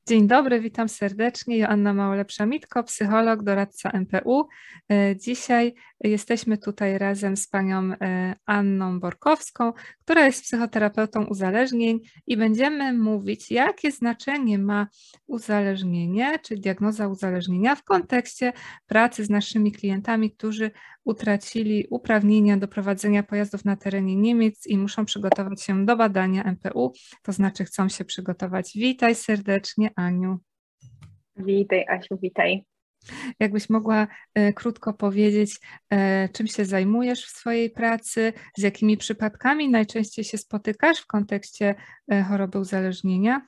Dzień dobry, witam serdecznie. Joanna Małolepsza-Mitko, psycholog, doradca NPU. Dzisiaj jesteśmy tutaj razem z panią Anną Borkowską, która jest psychoterapeutą uzależnień i będziemy mówić, jakie znaczenie ma uzależnienie, czy diagnoza uzależnienia w kontekście pracy z naszymi klientami, którzy utracili uprawnienia do prowadzenia pojazdów na terenie Niemiec i muszą przygotować się do badania NPU, to znaczy chcą się przygotować. Witaj serdecznie, Aniu. Witaj, Asiu, witaj. Jakbyś mogła krótko powiedzieć, czym się zajmujesz w swojej pracy, z jakimi przypadkami najczęściej się spotykasz w kontekście choroby uzależnienia?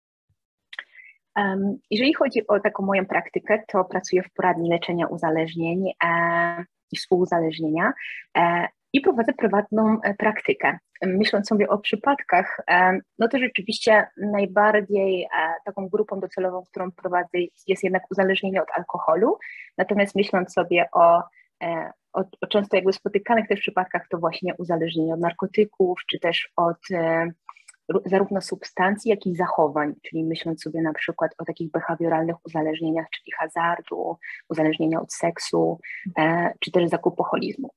Jeżeli chodzi o taką moją praktykę, to pracuję w poradni leczenia uzależnień i współuzależnienia i prowadzę prywatną praktykę. Myśląc sobie o przypadkach, no to rzeczywiście najbardziej taką grupą docelową, którą prowadzę, jest jednak uzależnienie od alkoholu. Natomiast myśląc sobie o często jakby spotykanych też przypadkach, to właśnie uzależnienie od narkotyków, czy też od zarówno substancji, jak i zachowań, czyli myśląc sobie na przykład o takich behawioralnych uzależnieniach, czyli hazardu, uzależnienia od seksu, czy też zakupoholizmu.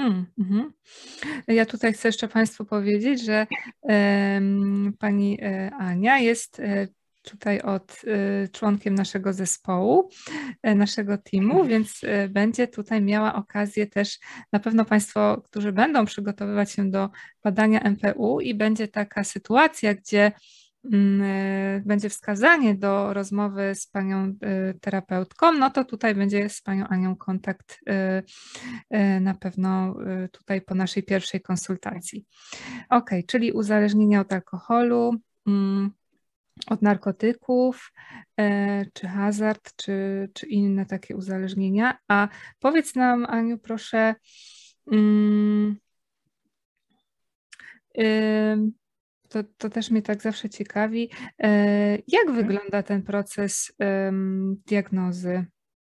Ja tutaj chcę jeszcze Państwu powiedzieć, że pani Ania jest tutaj członkiem naszego zespołu, naszego teamu, więc będzie tutaj miała okazję też, na pewno Państwo, którzy będą przygotowywać się do badania NPU i będzie taka sytuacja, gdzie będzie wskazanie do rozmowy z panią terapeutką, no to tutaj będzie z panią Anią kontakt na pewno tutaj po naszej pierwszej konsultacji. Ok, czyli uzależnienie od alkoholu, od narkotyków, czy hazard, czy inne takie uzależnienia. A powiedz nam, Aniu, proszę, to też mnie tak zawsze ciekawi, jak wygląda ten proces diagnozy?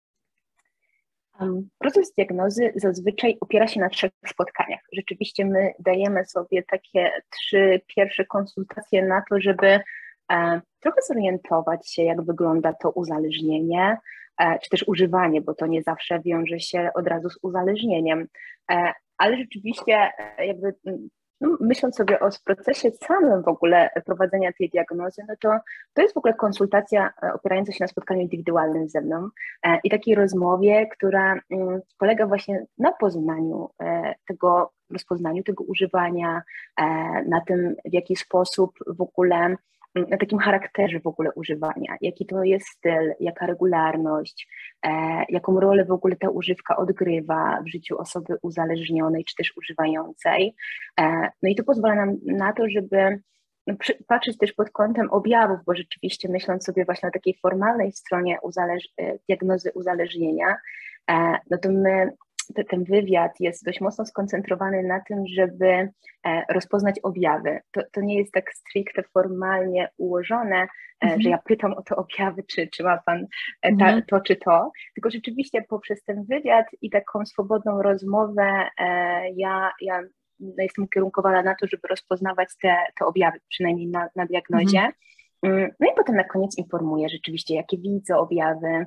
Proces diagnozy zazwyczaj opiera się na 3 spotkaniach. Rzeczywiście my dajemy sobie takie 3 pierwsze konsultacje na to, żeby trochę zorientować się, jak wygląda to uzależnienie, czy też używanie, bo to nie zawsze wiąże się od razu z uzależnieniem. Ale rzeczywiście jakby myśląc sobie o procesie samym w ogóle prowadzenia tej diagnozy, no to jest w ogóle konsultacja opierająca się na spotkaniu indywidualnym ze mną i takiej rozmowie, która polega właśnie na poznaniu rozpoznaniu tego używania, na tym, w jaki sposób w ogóle, na takim charakterze w ogóle używania, jaki to jest styl, jaka regularność, jaką rolę w ogóle ta używka odgrywa w życiu osoby uzależnionej czy też używającej. No i to pozwala nam na to, żeby patrzeć też pod kątem objawów, bo rzeczywiście myśląc sobie właśnie o takiej formalnej stronie diagnozy uzależnienia, no to ten wywiad jest dość mocno skoncentrowany na tym, żeby rozpoznać objawy. To nie jest tak stricte formalnie ułożone, że ja pytam o te objawy, czy ma pan to czy to, tylko rzeczywiście poprzez ten wywiad i taką swobodną rozmowę ja jestem ukierunkowana na to, żeby rozpoznawać te objawy, przynajmniej na diagnozie. No i potem na koniec informuję rzeczywiście, jakie widzę objawy,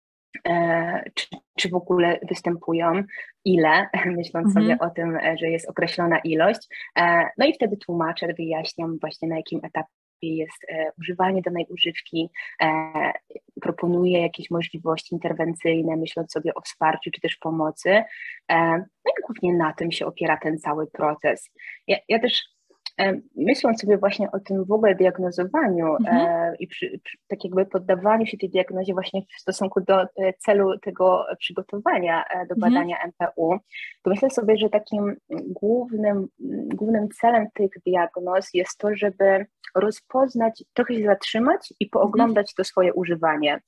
czy w ogóle występują, ile, myśląc sobie o tym, że jest określona ilość. No i wtedy tłumaczę, wyjaśniam właśnie, na jakim etapie jest używanie danej używki, proponuję jakieś możliwości interwencyjne, myśląc sobie o wsparciu czy też pomocy. No i głównie na tym się opiera ten cały proces. Ja też myśląc sobie właśnie o tym w ogóle diagnozowaniu i tak jakby poddawaniu się tej diagnozie właśnie w stosunku do celu tego przygotowania do badania NPU, to myślę sobie, że takim głównym celem tych diagnoz jest to, żeby rozpoznać, trochę się zatrzymać i pooglądać to swoje używanie.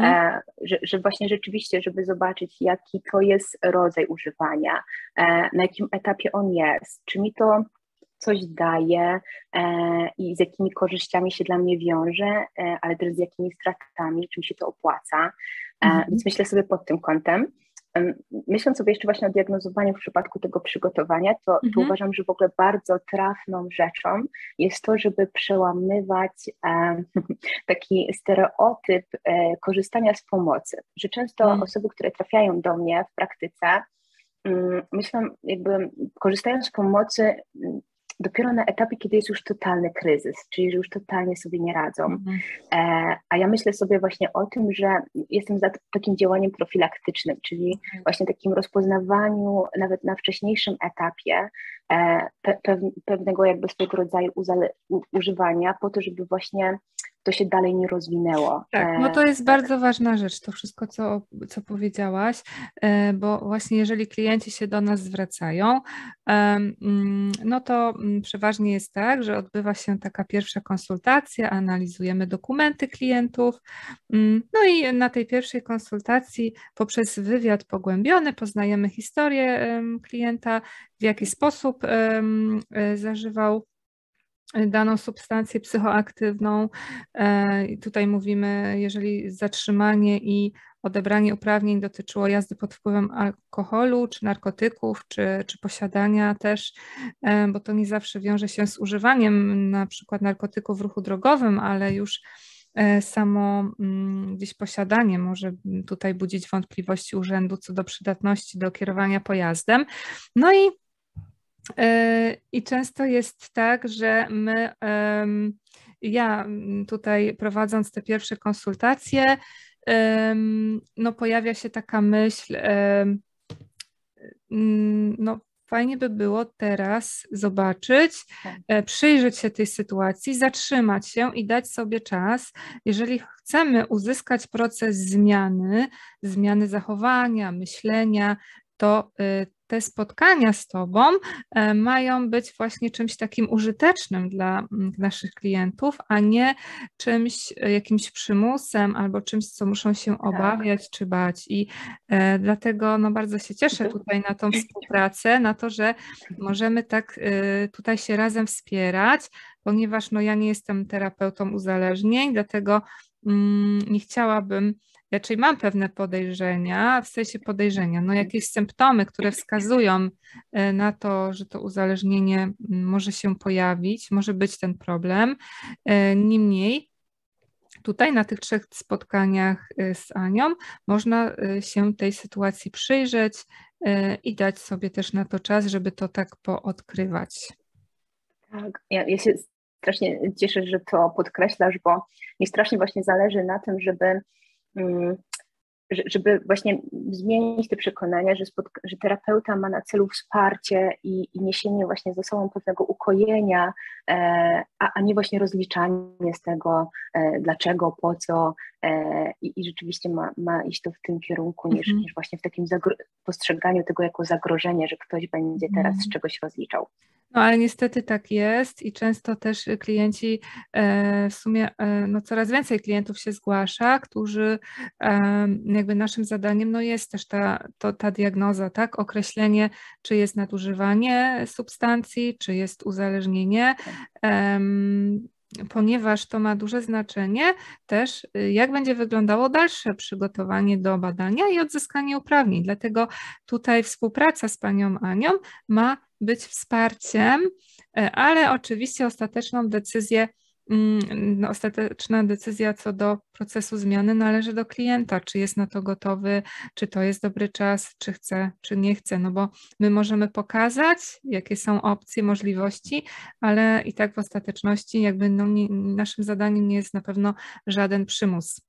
Że właśnie rzeczywiście, żeby zobaczyć, jaki to jest rodzaj używania, na jakim etapie on jest, czy mi to coś daje i z jakimi korzyściami się dla mnie wiąże, ale też z jakimi stratami, czym się to opłaca. Więc myślę sobie pod tym kątem. Myśląc sobie jeszcze właśnie o diagnozowaniu w przypadku tego przygotowania, to uważam, że w ogóle bardzo trafną rzeczą jest to, żeby przełamywać taki stereotyp korzystania z pomocy, że często osoby, które trafiają do mnie w praktyce, myślę, jakby korzystają z pomocy dopiero na etapie, kiedy jest już totalny kryzys, czyli że już totalnie sobie nie radzą. A ja myślę sobie właśnie o tym, że jestem za takim działaniem profilaktycznym, czyli właśnie takim rozpoznawaniu nawet na wcześniejszym etapie pewnego jakby swojego rodzaju używania po to, żeby właśnie to się dalej nie rozwinęło. Tak, no to jest bardzo ważna rzecz, to wszystko, co powiedziałaś, bo właśnie jeżeli klienci się do nas zwracają, no to przeważnie jest tak, że odbywa się taka pierwsza konsultacja, analizujemy dokumenty klientów, no i na tej pierwszej konsultacji poprzez wywiad pogłębiony poznajemy historię klienta, w jaki sposób zażywał daną substancję psychoaktywną. Tutaj mówimy, jeżeli zatrzymanie i odebranie uprawnień dotyczyło jazdy pod wpływem alkoholu, czy narkotyków, czy posiadania też, bo to nie zawsze wiąże się z używaniem na przykład narkotyków w ruchu drogowym, ale już samo gdzieś posiadanie może tutaj budzić wątpliwości urzędu co do przydatności do kierowania pojazdem. No i często jest tak, że ja tutaj prowadząc te pierwsze konsultacje, no pojawia się taka myśl, no fajnie by było teraz zobaczyć, przyjrzeć się tej sytuacji, zatrzymać się i dać sobie czas, jeżeli chcemy uzyskać proces zmiany zachowania, myślenia, to te spotkania z Tobą mają być właśnie czymś takim użytecznym dla naszych klientów, a nie czymś, jakimś przymusem albo czymś, co muszą się obawiać czy bać. I dlatego no, bardzo się cieszę tutaj na tą współpracę, na to, że możemy tak tutaj się razem wspierać, ponieważ no, ja nie jestem terapeutą uzależnień, dlatego nie chciałabym, raczej mam pewne podejrzenia, w sensie podejrzenia, no jakieś symptomy, które wskazują na to, że to uzależnienie może się pojawić, może być ten problem. Niemniej tutaj na tych 3 spotkaniach z Anią można się tej sytuacji przyjrzeć i dać sobie też na to czas, żeby to tak poodkrywać. Tak, ja się strasznie cieszę, że to podkreślasz, bo mi strasznie właśnie zależy na tym, żeby właśnie zmienić te przekonania, że terapeuta ma na celu wsparcie i niesienie właśnie ze sobą pewnego ukojenia, a nie właśnie rozliczanie z tego, dlaczego, po co i rzeczywiście ma iść to w tym kierunku, niż właśnie w takim postrzeganiu tego jako zagrożenie, że ktoś będzie teraz z czegoś rozliczał. No ale niestety tak jest i często też klienci, w sumie no coraz więcej klientów się zgłasza, którzy jakby naszym zadaniem no jest też ta diagnoza, tak, określenie, czy jest nadużywanie substancji, czy jest uzależnienie, ponieważ to ma duże znaczenie też, jak będzie wyglądało dalsze przygotowanie do badania i odzyskanie uprawnień. Dlatego tutaj współpraca z panią Anią ma być wsparciem, ale oczywiście ostateczna decyzja co do procesu zmiany należy do klienta, czy jest na to gotowy, czy to jest dobry czas, czy chce, czy nie chce, no bo my możemy pokazać, jakie są opcje, możliwości, ale i tak w ostateczności jakby no naszym zadaniem nie jest na pewno żaden przymus.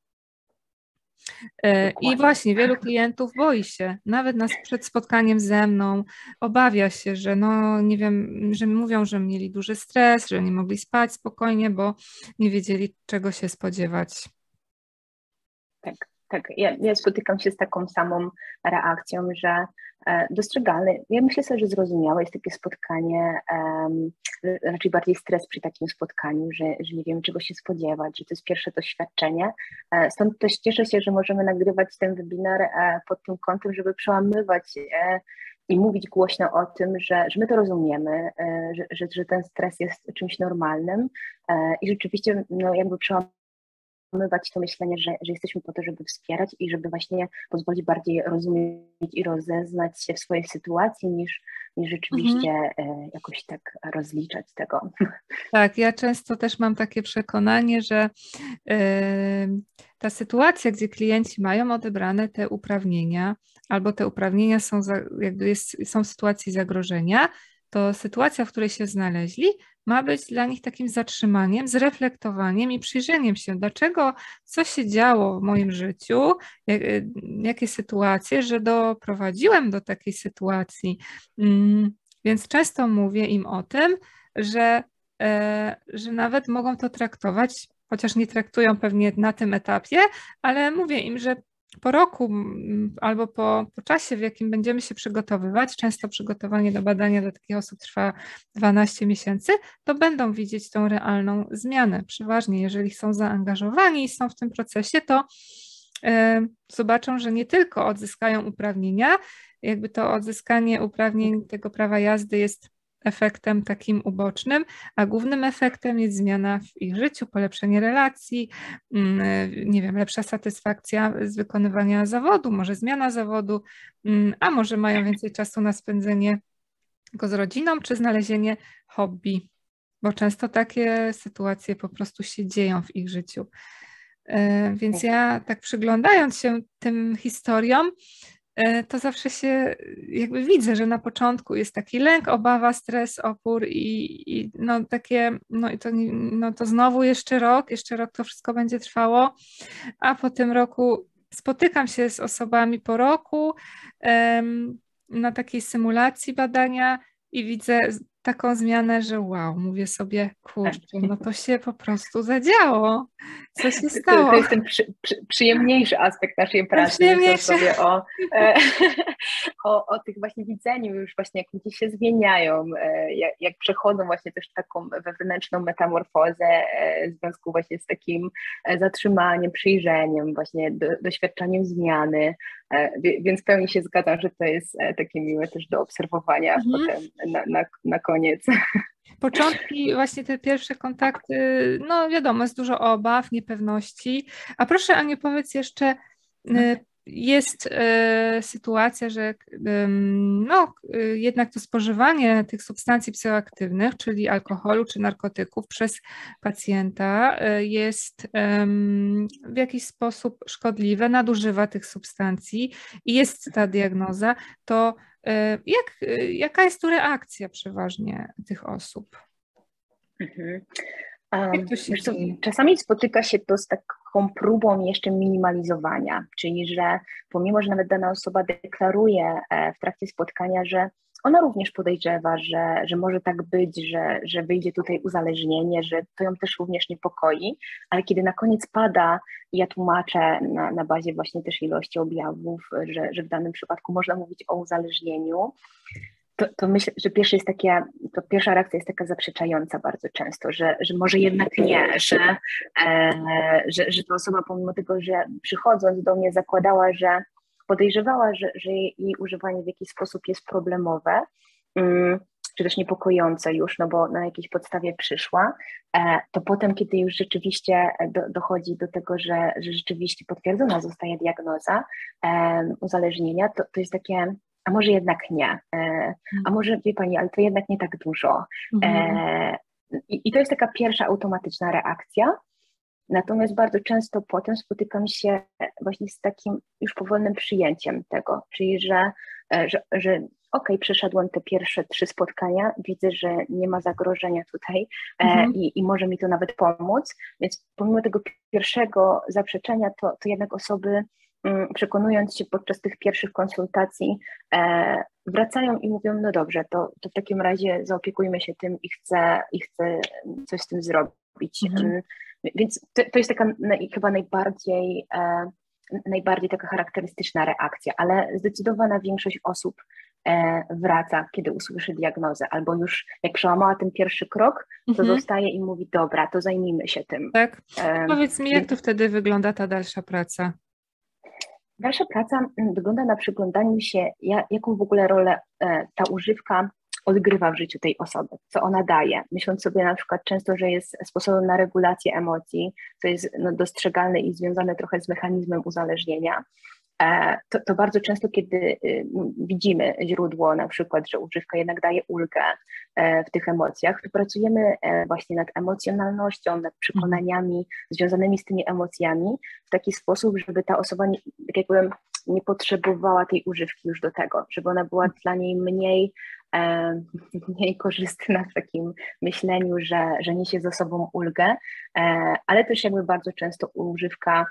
I właśnie wielu klientów boi się, nawet przed spotkaniem ze mną, obawia się, że no nie wiem, że mówią, że mieli duży stres, że nie mogli spać spokojnie, bo nie wiedzieli, czego się spodziewać. Tak. Ja spotykam się z taką samą reakcją, że dostrzegalne, ja myślę sobie, że zrozumiałe jest takie spotkanie, raczej bardziej stres przy takim spotkaniu, że nie wiemy, czego się spodziewać, że to jest pierwsze doświadczenie. Stąd też cieszę się, że możemy nagrywać ten webinar pod tym kątem, żeby przełamywać i mówić głośno o tym, że my to rozumiemy, że ten stres jest czymś normalnym i rzeczywiście no, jakby przełamywać przełamywać to myślenie, że jesteśmy po to, żeby wspierać i żeby właśnie pozwolić bardziej rozumieć i rozeznać się w swojej sytuacji, niż rzeczywiście jakoś tak rozliczać tego. Tak, ja często też mam takie przekonanie, że ta sytuacja, gdzie klienci mają odebrane te uprawnienia, albo te uprawnienia są, są w sytuacji zagrożenia, to sytuacja, w której się znaleźli, ma być dla nich takim zatrzymaniem, zreflektowaniem i przyjrzeniem się, dlaczego, co się działo w moim życiu, jakie sytuacje, że doprowadziłem do takiej sytuacji. Więc często mówię im o tym, że nawet mogą to traktować, chociaż nie traktują pewnie na tym etapie, ale mówię im, że po roku albo po czasie, w jakim będziemy się przygotowywać, często przygotowanie do badania dla takich osób trwa 12 miesięcy, to będą widzieć tą realną zmianę. Przeważnie, jeżeli są zaangażowani i są w tym procesie, to zobaczą, że nie tylko odzyskają uprawnienia, jakby to odzyskanie uprawnień tego prawa jazdy jest efektem takim ubocznym, a głównym efektem jest zmiana w ich życiu, polepszenie relacji, nie wiem, lepsza satysfakcja z wykonywania zawodu, może zmiana zawodu, a może mają więcej czasu na spędzenie go z rodziną, czy znalezienie hobby, bo często takie sytuacje po prostu się dzieją w ich życiu. Więc ja tak przyglądając się tym historiom, to zawsze się jakby widzę, że na początku jest taki lęk, obawa, stres, opór i no takie, no to znowu jeszcze rok to wszystko będzie trwało, a po tym roku spotykam się z osobami po roku na takiej symulacji badania i widzę taką zmianę, że wow, mówię sobie, kurczę, no to się po prostu zadziało. Co się stało? To jest ten przyjemniejszy aspekt naszej pracy. Myślę sobie o tych właśnie widzeniu już właśnie, jak ludzie się zmieniają, jak przechodzą właśnie też taką wewnętrzną metamorfozę w związku właśnie z takim zatrzymaniem, przyjrzeniem, właśnie doświadczaniem zmiany. Więc w pełni się zgadzam, że to jest takie miłe też do obserwowania potem na koniec. Początki, właśnie te pierwsze kontakty, no wiadomo, jest dużo obaw, niepewności. A proszę, Aniu, powiedz jeszcze, jest sytuacja, że jednak to spożywanie tych substancji psychoaktywnych, czyli alkoholu czy narkotyków przez pacjenta jest w jakiś sposób szkodliwe, nadużywa tych substancji i jest ta diagnoza, to jaka jest tu reakcja przeważnie tych osób? Jak to się dzieje? Czasami spotyka się to z taką próbą jeszcze minimalizowania, czyli że pomimo, że nawet dana osoba deklaruje w trakcie spotkania, że ona również podejrzewa, że może tak być, że wyjdzie tutaj uzależnienie, że to ją też również niepokoi, ale kiedy na koniec pada, ja tłumaczę na bazie właśnie też ilości objawów, że w danym przypadku można mówić o uzależnieniu, to myślę, że pierwsza reakcja jest taka zaprzeczająca bardzo często, że może jednak nie, że ta osoba pomimo tego, że przychodząc do mnie zakładała, że podejrzewała, że jej używanie w jakiś sposób jest problemowe, czy też niepokojące już, no bo na jakiejś podstawie przyszła, to potem, kiedy już rzeczywiście dochodzi do tego, że rzeczywiście potwierdzona zostaje diagnoza uzależnienia, to jest takie, a może jednak nie, a może wie Pani, ale to jednak nie tak dużo. I to jest taka pierwsza automatyczna reakcja. Natomiast bardzo często potem spotykam się właśnie z takim już powolnym przyjęciem tego, czyli że okej, przeszedłem te pierwsze 3 spotkania, widzę, że nie ma zagrożenia tutaj i może mi to nawet pomóc, więc pomimo tego pierwszego zaprzeczenia, to jednak osoby, przekonując się podczas tych pierwszych konsultacji, wracają i mówią, no dobrze, to w takim razie zaopiekujmy się tym i chcę coś z tym zrobić. Więc to jest taka chyba najbardziej taka charakterystyczna reakcja, ale zdecydowana większość osób wraca, kiedy usłyszy diagnozę, albo już jak przełamała ten pierwszy krok, to zostaje i mówi, dobra, to zajmijmy się tym. Tak. Powiedz mi, jak to wtedy wygląda ta dalsza praca? Dalsza praca wygląda na przyglądaniu się, jaką w ogóle rolę ta używka odgrywa w życiu tej osoby, co ona daje. Myśląc sobie na przykład często, że jest sposobem na regulację emocji, co jest dostrzegalne i związane trochę z mechanizmem uzależnienia, to bardzo często, kiedy widzimy źródło, na przykład, że używka jednak daje ulgę w tych emocjach, to pracujemy właśnie nad emocjonalnością, nad przekonaniami związanymi z tymi emocjami w taki sposób, żeby ta osoba tak jakby nie potrzebowała tej używki już do tego, żeby ona była dla niej mniej korzystna w takim myśleniu, że niesie ze sobą ulgę, ale też jakby bardzo często używka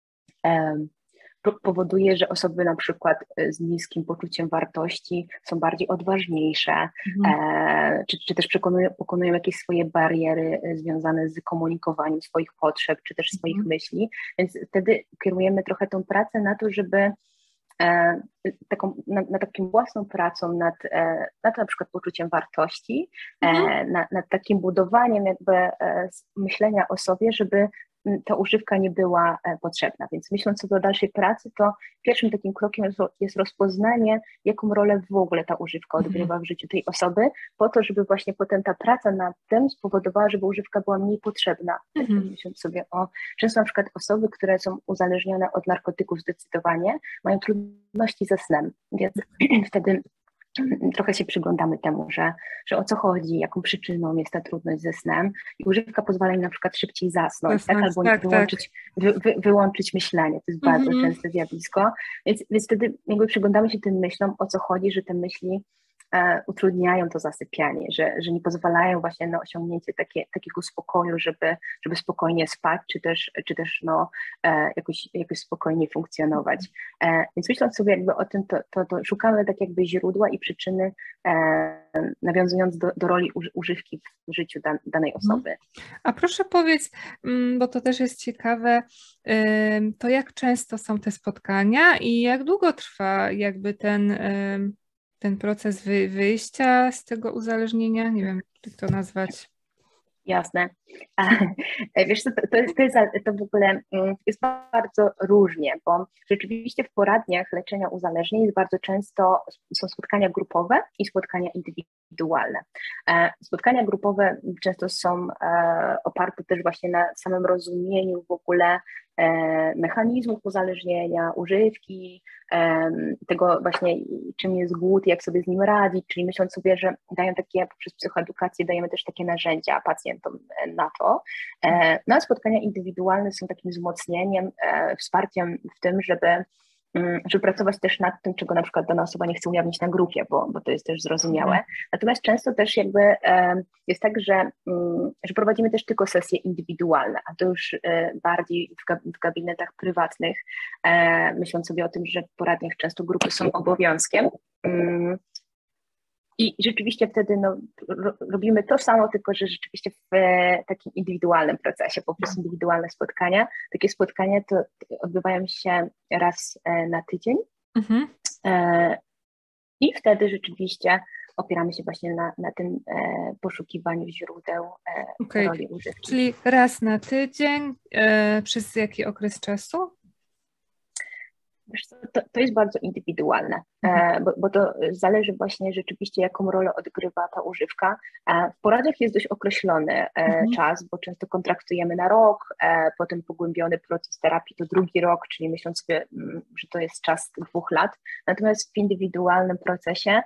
powoduje, że osoby na przykład z niskim poczuciem wartości są bardziej odważniejsze, czy też pokonują jakieś swoje bariery związane z komunikowaniem swoich potrzeb, czy też swoich myśli, więc wtedy kierujemy trochę tą pracę na to, żeby nad taką własną pracą, nad na przykład poczuciem wartości, nad takim budowaniem jakby myślenia o sobie, żeby ta używka nie była potrzebna. Więc myśląc sobie o dalszej pracy, to pierwszym takim krokiem jest rozpoznanie, jaką rolę w ogóle ta używka odgrywa w życiu tej osoby, po to, żeby właśnie potem ta praca nad tym spowodowała, żeby używka była mniej potrzebna. Myśląc sobie często na przykład osoby, które są uzależnione od narkotyków zdecydowanie, mają trudności ze snem, więc wtedy trochę się przyglądamy temu, że o co chodzi, jaką przyczyną jest ta trudność ze snem i używka pozwala im na przykład szybciej zasnąć, tak? Albo wyłączyć myślenie, to jest bardzo częste zjawisko, więc wtedy jakby przyglądamy się tym myślom, o co chodzi, że te myśli utrudniają to zasypianie, że nie pozwalają właśnie na osiągnięcie takiego spokoju, żeby spokojnie spać, czy też jakoś spokojnie funkcjonować. Więc myśląc sobie jakby o tym, to szukamy tak jakby źródła i przyczyny, nawiązując do roli używki w życiu danej osoby. A proszę powiedz, bo to też jest ciekawe, to jak często są te spotkania i jak długo trwa jakby ten proces wyjścia z tego uzależnienia? Nie wiem, jak to nazwać. Jasne. Wiesz co, to w ogóle jest bardzo różnie, bo rzeczywiście w poradniach leczenia uzależnień jest bardzo często są spotkania grupowe i spotkania indywidualne. Spotkania grupowe często są oparte też właśnie na samym rozumieniu w ogóle mechanizmów uzależnienia, używki, tego właśnie czym jest głód, jak sobie z nim radzić, czyli myśląc sobie, że dają poprzez psychoedukację dajemy też takie narzędzia pacjentom na to. No a spotkania indywidualne są takim wzmocnieniem, wsparciem w tym, żeby pracować też nad tym, czego na przykład dana osoba nie chce ujawnić na grupie, bo to jest też zrozumiałe. Natomiast często też jakby jest tak, że prowadzimy też tylko sesje indywidualne, a to już bardziej w gabinetach prywatnych, myśląc sobie o tym, że w poradniach często grupy są obowiązkiem. I rzeczywiście wtedy robimy to samo, tylko że rzeczywiście w takim indywidualnym procesie, poprzez indywidualne spotkania. Takie spotkania to odbywają się raz na tydzień i wtedy rzeczywiście opieramy się właśnie na tym poszukiwaniu źródeł roli używki. Czyli raz na tydzień, przez jaki okres czasu? To jest bardzo indywidualne, bo to zależy właśnie rzeczywiście, jaką rolę odgrywa ta używka. W poradniach jest dość określony czas, bo często kontraktujemy na rok, potem pogłębiony proces terapii to drugi rok, czyli myśląc sobie, że to jest czas 2 lat. Natomiast w indywidualnym procesie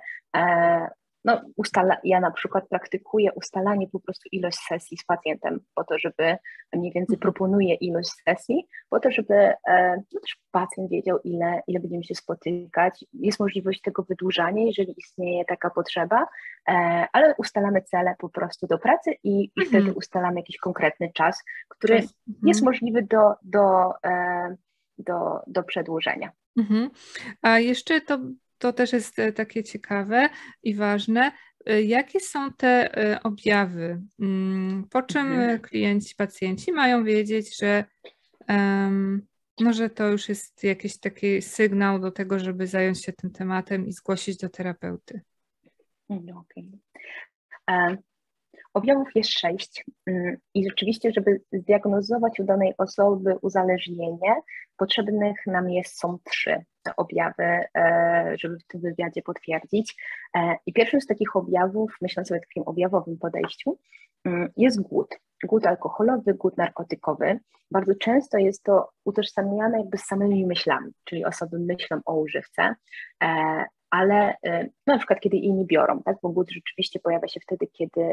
ja na przykład praktykuję ustalanie po prostu ilość sesji z pacjentem, po to, żeby mniej więcej proponuję ilość sesji, po to, żeby też pacjent wiedział, ile będziemy się spotykać. Jest możliwość tego wydłużania, jeżeli istnieje taka potrzeba, ale ustalamy cele po prostu do pracy i wtedy ustalamy jakiś konkretny czas, który jest możliwy do przedłużenia. A jeszcze to też jest takie ciekawe i ważne. Jakie są te objawy? Po czym klienci, pacjenci mają wiedzieć, że to już jest jakiś taki sygnał do tego, żeby zająć się tym tematem i zgłosić do terapeuty? Objawów jest 6 i rzeczywiście, żeby zdiagnozować u danej osoby uzależnienie, potrzebnych nam są 3. te objawy, żeby w tym wywiadzie potwierdzić. I pierwszym z takich objawów, myśląc sobie o takim objawowym podejściu, jest głód. Głód alkoholowy, głód narkotykowy. Bardzo często jest to utożsamiane jakby z samymi myślami, czyli osoby myślą o używce, ale na przykład kiedy jej nie biorą, tak? Bo głód rzeczywiście pojawia się wtedy,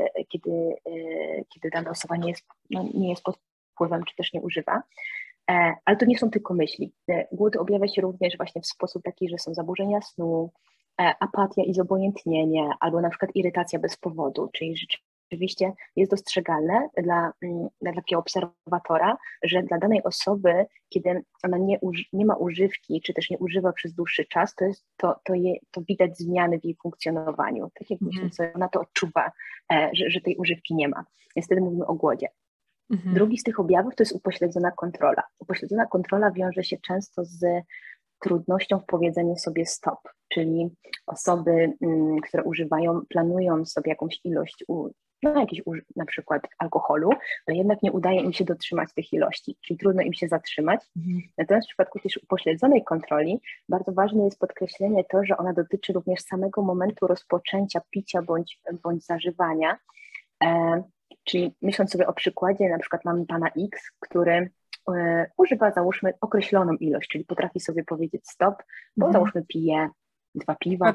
kiedy dana osoba nie jest pod wpływem, czy też nie używa. Ale to nie są tylko myśli. Głód objawia się również właśnie w sposób taki, że są zaburzenia snu, apatia i zobojętnienie, albo na przykład irytacja bez powodu, czyli rzeczywiście jest dostrzegalne dla takiego obserwatora, że dla danej osoby, kiedy ona nie ma używki, czy też nie używa przez dłuższy czas, to widać zmiany w jej funkcjonowaniu. Tak jak myślę, że ona to odczuwa, że tej używki nie ma. Więc wtedy mówimy o głodzie. Drugi z tych objawów to jest upośledzona kontrola. Upośledzona kontrola wiąże się często z trudnością w powiedzeniu sobie stop, czyli osoby, które używają, planują sobie jakąś ilość, na przykład alkoholu, ale jednak nie udaje im się dotrzymać tych ilości, czyli trudno im się zatrzymać. Natomiast w przypadku też upośledzonej kontroli bardzo ważne jest podkreślenie to, że ona dotyczy również samego momentu rozpoczęcia picia bądź zażywania. Czyli myśląc sobie o przykładzie, na przykład mamy pana X, który używa, załóżmy, określoną ilość, czyli potrafi sobie powiedzieć stop, bo załóżmy pije 2 piwa.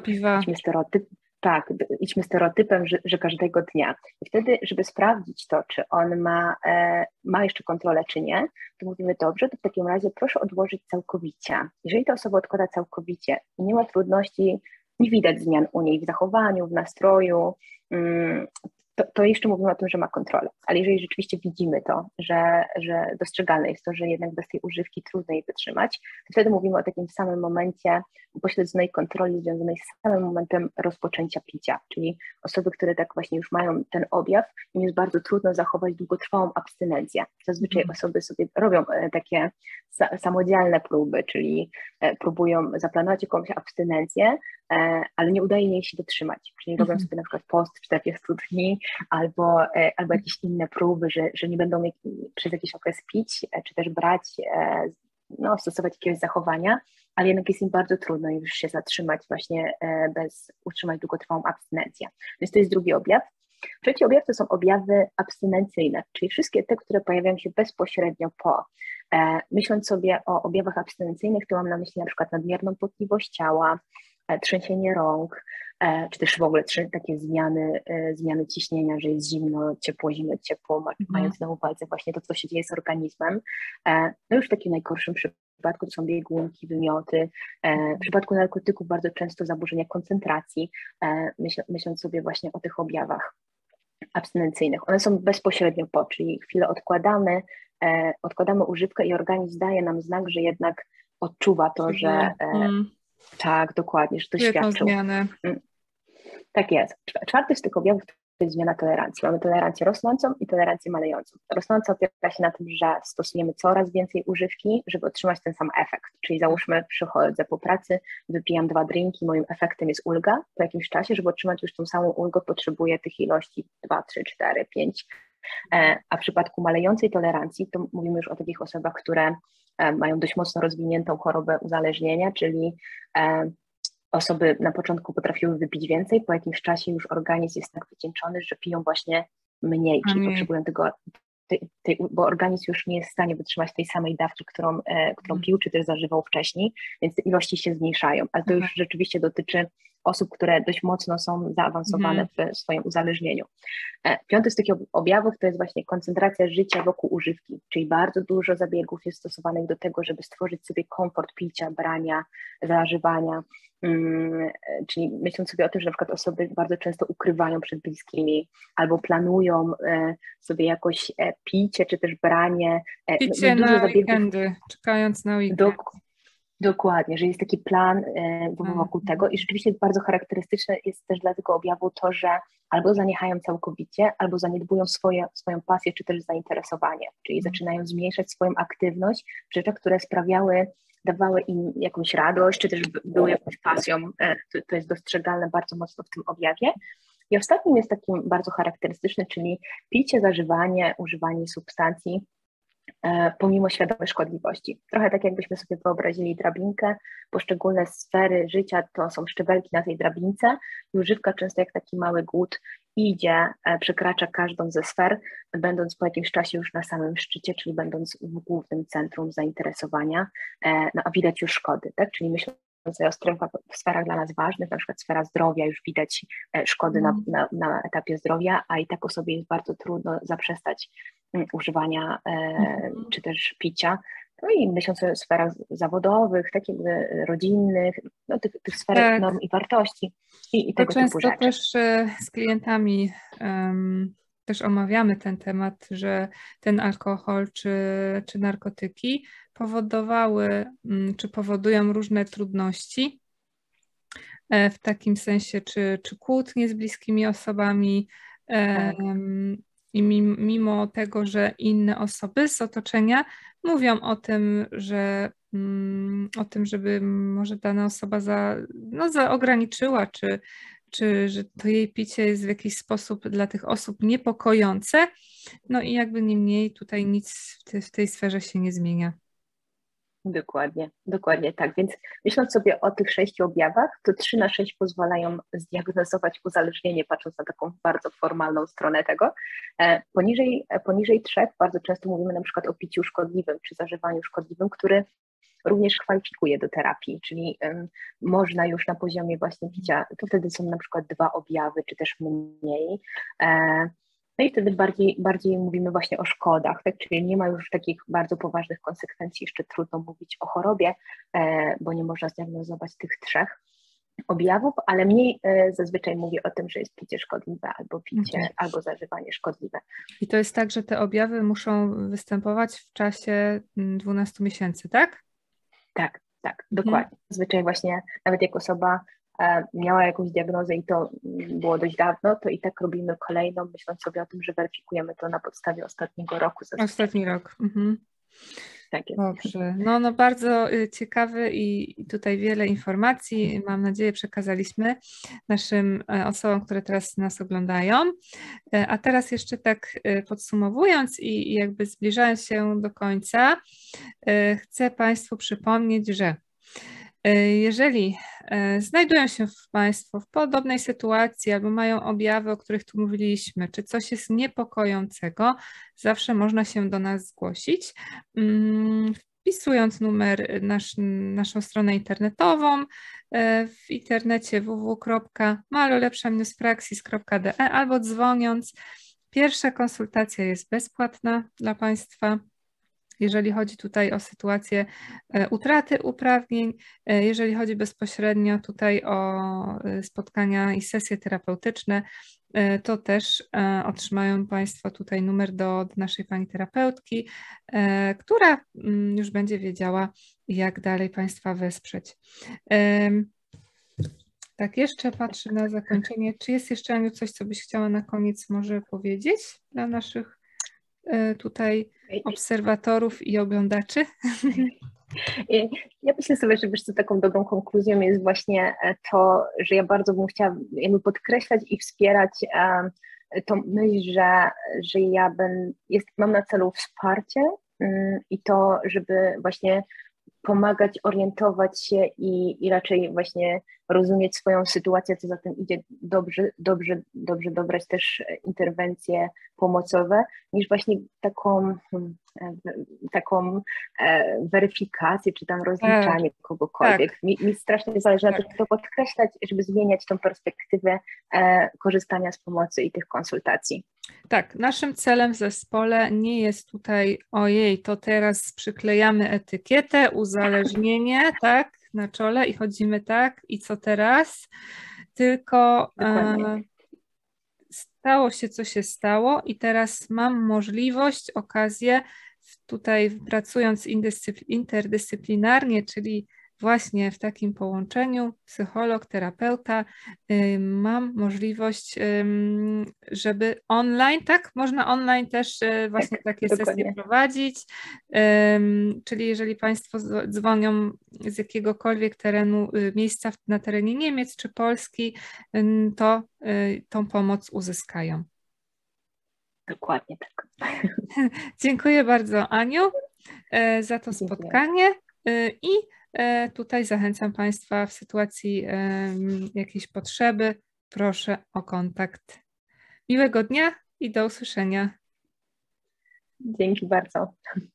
Idźmy stereotypem, że każdego dnia. I wtedy, żeby sprawdzić to, czy on ma jeszcze kontrolę, czy nie, to mówimy dobrze, to w takim razie proszę odłożyć całkowicie. Jeżeli ta osoba odkłada całkowicie i nie ma trudności, nie widać zmian u niej w zachowaniu, w nastroju, to jeszcze mówimy o tym, że ma kontrolę. Ale jeżeli rzeczywiście widzimy to, że dostrzegalne jest to, że jednak bez tej używki trudno jej wytrzymać, to wtedy mówimy o takim samym momencie upośledzonej kontroli związanej z samym momentem rozpoczęcia picia, czyli osoby, które tak właśnie już mają ten objaw, im jest bardzo trudno zachować długotrwałą abstynencję. Zazwyczaj osoby sobie robią takie samodzielne próby, czyli próbują zaplanować jakąś abstynencję, ale nie udaje jej się dotrzymać, czyli robią sobie na przykład post 40 dni albo jakieś inne próby, że nie będą przez jakiś okres pić, czy też brać, stosować jakiegoś zachowania, ale jednak jest im bardzo trudno już się zatrzymać właśnie utrzymać długotrwałą abstynencję. Więc to jest drugi objaw. Trzeci objaw to są objawy abstynencyjne, czyli wszystkie te, które pojawiają się bezpośrednio po. Myśląc sobie o objawach abstynencyjnych, to mam na myśli na przykład nadmierną potliwość ciała, trzęsienie rąk, czy też w ogóle takie zmiany ciśnienia, że jest zimno, ciepło, mając na uwadze właśnie to, co się dzieje z organizmem. No już w takim najgorszym przypadku to są biegunki, wymioty. W przypadku narkotyków bardzo często zaburzenia koncentracji, myśląc sobie właśnie o tych objawach abstynencyjnych. One są bezpośrednio po, czyli chwilę odkładamy używkę i organizm daje nam znak, że jednak odczuwa to, że tak, dokładnie, że to świadczył. Tak jest. Czwarty z tych objawów to jest zmiana tolerancji. Mamy tolerancję rosnącą i tolerancję malejącą. Rosnąca opiera się na tym, że stosujemy coraz więcej używki, żeby otrzymać ten sam efekt. Czyli załóżmy, przychodzę po pracy, wypijam 2 drinki, moim efektem jest ulga. Po jakimś czasie, żeby otrzymać już tą samą ulgę, potrzebuję tych ilości 2, 3, 4, 5. A w przypadku malejącej tolerancji to mówimy już o takich osobach, które mają dość mocno rozwiniętą chorobę uzależnienia, czyli osoby na początku potrafiły wypić więcej, po jakimś czasie już organizm jest tak wycieńczony, że piją właśnie mniej, czyli potrzebują tego, bo organizm już nie jest w stanie wytrzymać tej samej dawki, którą pił, czy też zażywał wcześniej, więc te ilości się zmniejszają, ale to już rzeczywiście dotyczy osób, które dość mocno są zaawansowane w swoim uzależnieniu. Piąty z takich objawów to jest właśnie koncentracja życia wokół używki, czyli bardzo dużo zabiegów jest stosowanych do tego, żeby stworzyć sobie komfort picia, brania, zażywania, czyli myśląc sobie o tym, że na przykład osoby bardzo często ukrywają przed bliskimi albo planują sobie jakoś picie, czy też branie. Picie dużo na zabiegów, weekendy, czekając na weekend. Dokładnie, że jest taki plan wokół tego i rzeczywiście bardzo charakterystyczne jest też dla tego objawu to, że albo zaniechają całkowicie, albo zaniedbują swoją pasję, czy też zainteresowanie, czyli zaczynają zmniejszać swoją aktywność w rzeczach, które dawały im jakąś radość, czy też były jakąś pasją. To jest dostrzegalne bardzo mocno w tym objawie. I ostatnim jest takim bardzo charakterystyczny, czyli picie, zażywanie, używanie substancji pomimo świadomej szkodliwości. Trochę tak jakbyśmy sobie wyobrazili drabinkę, poszczególne sfery życia to są szczebelki na tej drabince i używka często jak taki mały głód idzie, przekracza każdą ze sfer, będąc po jakimś czasie już na samym szczycie, czyli będąc w głównym centrum zainteresowania, no a widać już szkody, tak? Czyli myśląc o sferach dla nas ważnych, na przykład sfera zdrowia, już widać szkody na etapie zdrowia, a i tak osobie jest bardzo trudno zaprzestać używania czy też picia. No i myśląc o sferach zawodowych, tak jakby rodzinnych, no tych sferach Tak. norm i wartości i To tego typu często rzeczy. też z klientami też omawiamy ten temat, że ten alkohol czy narkotyki powodowały, czy powodują różne trudności w takim sensie, czy kłótnie z bliskimi osobami. Tak. I mimo tego, że inne osoby z otoczenia mówią o tym, żeby może dana osoba ograniczyła, czy że to jej picie jest w jakiś sposób dla tych osób niepokojące, no i jakby niemniej tutaj nic w tej sferze się nie zmienia. Dokładnie tak. Więc myśląc sobie o tych 6 objawach, to 3 na 6 pozwalają zdiagnozować uzależnienie, patrząc na taką bardzo formalną stronę tego. Poniżej 3 bardzo często mówimy na przykład o piciu szkodliwym czy zażywaniu szkodliwym, który również kwalifikuje do terapii, czyli można już na poziomie właśnie picia, to wtedy są na przykład 2 objawy, czy też mniej. No i wtedy bardziej mówimy właśnie o szkodach, tak? Czyli nie ma już takich bardzo poważnych konsekwencji, jeszcze trudno mówić o chorobie, bo nie można zdiagnozować tych 3 objawów, ale mniej zazwyczaj mówię o tym, że jest picie szkodliwe albo picie, albo zażywanie szkodliwe. I to jest tak, że te objawy muszą występować w czasie 12 miesięcy, tak? Tak, dokładnie. Zazwyczaj właśnie nawet jak osoba miała jakąś diagnozę i to było dość dawno, to i tak robimy kolejną, myśląc sobie o tym, że weryfikujemy to na podstawie ostatniego roku. Ostatni rok. Tak jest. Dobrze, no bardzo ciekawy i tutaj wiele informacji, mam nadzieję, przekazaliśmy naszym osobom, które teraz nas oglądają. A teraz jeszcze tak podsumowując i jakby zbliżając się do końca, chcę Państwu przypomnieć, że jeżeli znajdują się Państwo w podobnej sytuacji albo mają objawy, o których tu mówiliśmy, czy coś jest niepokojącego, zawsze można się do nas zgłosić, wpisując numer naszą stronę internetową w internecie www.malolepsza-praxis.de albo dzwoniąc. Pierwsza konsultacja jest bezpłatna dla Państwa. Jeżeli chodzi tutaj o sytuację utraty uprawnień, jeżeli chodzi bezpośrednio tutaj o spotkania i sesje terapeutyczne, to też otrzymają Państwo tutaj numer do naszej pani terapeutki, która już będzie wiedziała, jak dalej Państwa wesprzeć. Tak, jeszcze patrzę na zakończenie. Czy jest jeszcze, Aniu, coś, co byś chciała na koniec może powiedzieć dla naszych tutaj obserwatorów i oglądaczy? Ja myślę sobie, że wiesz co, taką dobrą konkluzją jest właśnie to, że ja bardzo bym chciała jakby podkreślać i wspierać tą myśl, że mam na celu wsparcie i to, żeby właśnie pomagać, orientować się i raczej właśnie rozumieć swoją sytuację, co za tym idzie, dobrze dobrać też interwencje pomocowe, niż właśnie taką weryfikację, czy tam rozliczanie kogokolwiek. Tak. Mi strasznie zależy na tym, to podkreślać, żeby zmieniać tą perspektywę korzystania z pomocy i tych konsultacji. Tak, naszym celem w zespole nie jest tutaj, ojej, to teraz przyklejamy etykietę, uzależnienie, tak, na czole i chodzimy tak, i co teraz? Tylko stało się, co się stało i teraz mam możliwość, okazję, tutaj pracując interdyscyplinarnie, czyli właśnie w takim połączeniu psycholog, terapeuta, mam możliwość, żeby online, tak? Można online też właśnie takie sesje prowadzić, czyli jeżeli Państwo dzwonią z jakiegokolwiek terenu, miejsca na terenie Niemiec czy Polski, to tą pomoc uzyskają. Dokładnie tak. Dziękuję bardzo, Aniu, za to Dziękuję. spotkanie i tutaj zachęcam Państwa w sytuacji jakiejś potrzeby, proszę o kontakt. Miłego dnia i do usłyszenia. Dzięki bardzo.